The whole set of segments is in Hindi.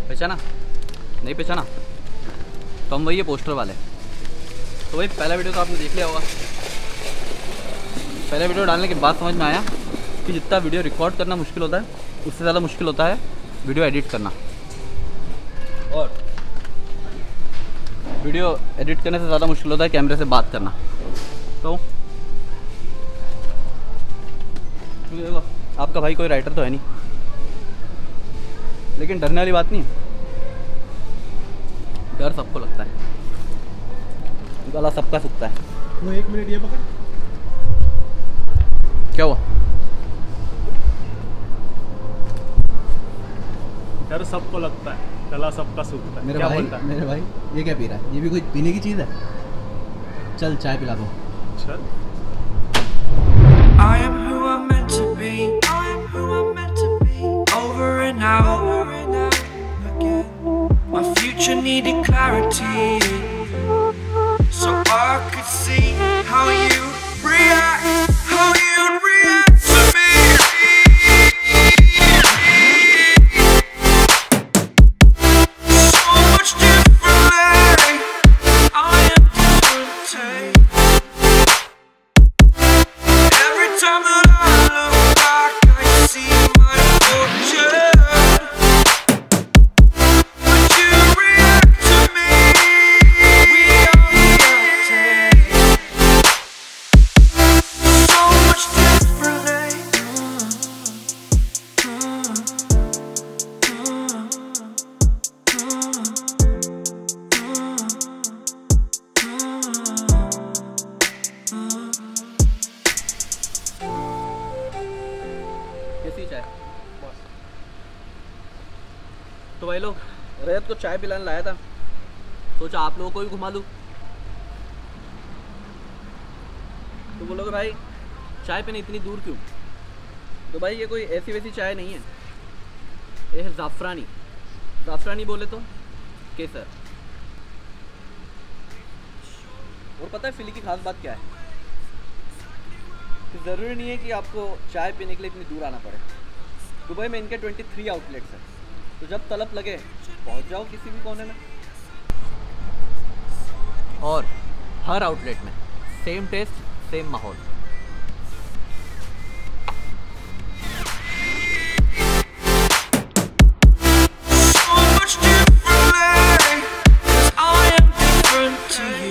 पहचाना? नहीं पहचाना? तो हम वही है पोस्टर वाले। तो भाई पहला वीडियो तो आपने देख लिया होगा। पहले वीडियो डालने के बाद समझ में आया कि जितना वीडियो रिकॉर्ड करना मुश्किल होता है उससे ज़्यादा मुश्किल होता है वीडियो एडिट करना। और वीडियो एडिट करने से ज़्यादा मुश्किल होता है कैमरे से बात करना। तो देखो आपका भाई कोई राइटर तो है नहीं, लेकिन डरने वाली बात नहीं है। डर सबको लगता है, गला सबका सूखता है। वो 1 मिनट ये पकड़। क्या हुआ? डर सबको लगता है, गला सबका सूखता है। मेरे क्या भाई बोलता है? मेरे भाई ये क्या पी रहा है? ये भी कोई पीने की चीज़ है? चल चाय पिला दो। चल। I am who I'm meant to be. I am who I'm meant to be. Over and out again. My future needed clarity, so I could see how you react, how you'd react to me. So much differently. I am different. Every time that I look back, I see my fortune. Would you react to me? We are reacting so much differently. कैसी चाय? तो भाई लोग रैयत को चाय पिलाने लाया था, सोचा आप लोगों को भी घुमा लूँ। तो बोलोगे भाई चाय पीने इतनी दूर क्यों? तो भाई ये कोई ऐसी वैसी चाय नहीं है, ये है ज़ाफ़रानी। ज़ाफ़रानी बोले तो केसर। और पता है फिली की खास बात क्या है? कि ज़रूरी नहीं है कि आपको चाय पीने के लिए इतनी दूर आना पड़े। दुबई में इनके 23 आउटलेट्स हैं, तो जब तलब लगे पहुंच जाओ किसी भी कोने में। और हर आउटलेट में सेम टेस्ट सेम माहौल। So much differently, 'cause I am different to you.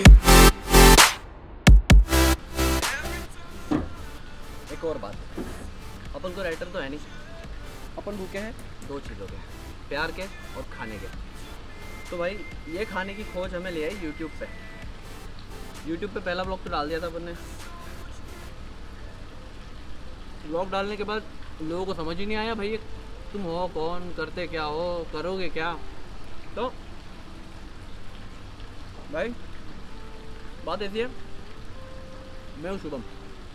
एक और बात, अपन को राइटर तो है नहीं, अपन भूखे हैं 2 चीज़ों के, प्यार के और खाने के। तो भाई ये खाने की खोज हमें ले आई यूट्यूब पे। यूट्यूब पे पहला ब्लॉग तो डाल दिया था अपन ने। ब्लॉग डालने के बाद लोगों को समझ ही नहीं आया भाई ये तुम हो कौन, करते क्या हो, करोगे क्या। तो भाई बात ऐसी है, मैं हूँ शुभम।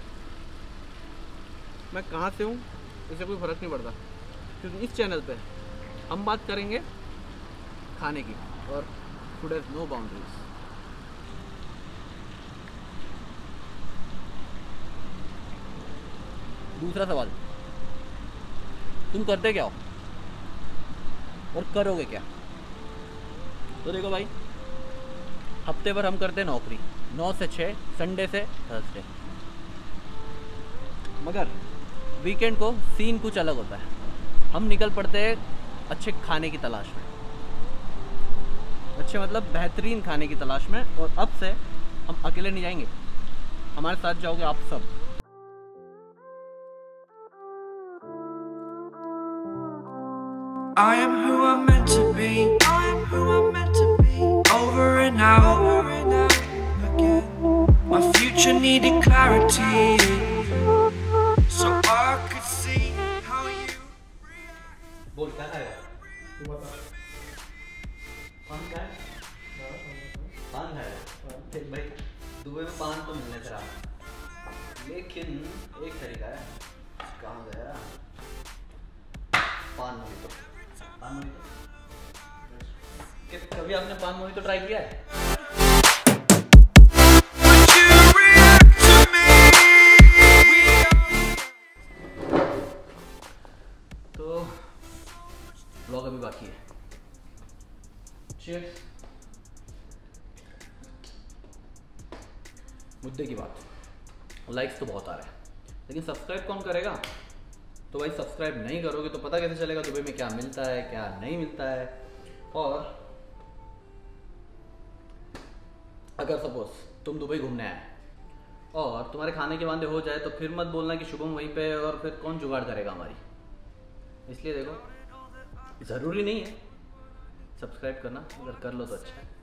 मैं कहाँ से हूँ इससे कोई फ़र्क नहीं पड़ता, क्योंकि इस चैनल पे हम बात करेंगे खाने की, और फूड हैज़ नो बाउंड्रीज। दूसरा सवाल, तुम करते क्या हो और करोगे क्या? तो देखो भाई, हफ्ते भर हम करते हैं नौकरी 9 से 6, संडे से थर्सडे। मगर वीकेंड को सीन कुछ अलग होता है, हम निकल पड़ते हैं अच्छे खाने की तलाश में। अच्छे मतलब बेहतरीन खाने की तलाश में। और अब से हम अकेले नहीं जाएंगे, हमारे साथ जाओगे आप सब। I am who I'm meant to be. I am who I'm meant to be. Over and out again. My future needed clarity, so I could see how you react. बोल क्या खाएगा? तू बता। पान खाए? पान खाएगा? ठीक भाई, दुबई में पान तो मिलने से रहा, लेकिन एक तरीका है। कहाँ गया? पान मोहितो। पान मोहितो? कभी आपने पान मोहितो ट्राई किया है? Would you react to me? We are तो ब्लॉग अभी बाकी है, चीयर्स। मुद्दे की बात, लाइक्स तो बहुत आ रहे हैं लेकिन सब्सक्राइब कौन करेगा? तो भाई सब्सक्राइब नहीं करोगे तो पता कैसे चलेगा दुबई में क्या मिलता है क्या नहीं मिलता है। और अगर सपोज तुम दुबई घूमने आए और तुम्हारे खाने के वादे हो जाए तो फिर मत बोलना कि शुभम वहीं पे है और फिर कौन जुगाड़ करेगा हमारी। इसलिए देखो, ज़रूरी नहीं है सब्सक्राइब करना, अगर कर लो तो अच्छा है।